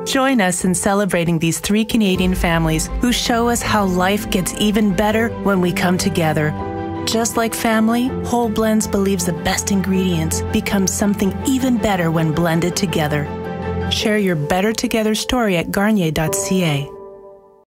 Join us in celebrating these 3 Canadian families who show us how life gets even better when we come together. Just like family, Whole Blends believes the best ingredients become something even better when blended together. Share your Better Together story at Garnier.ca.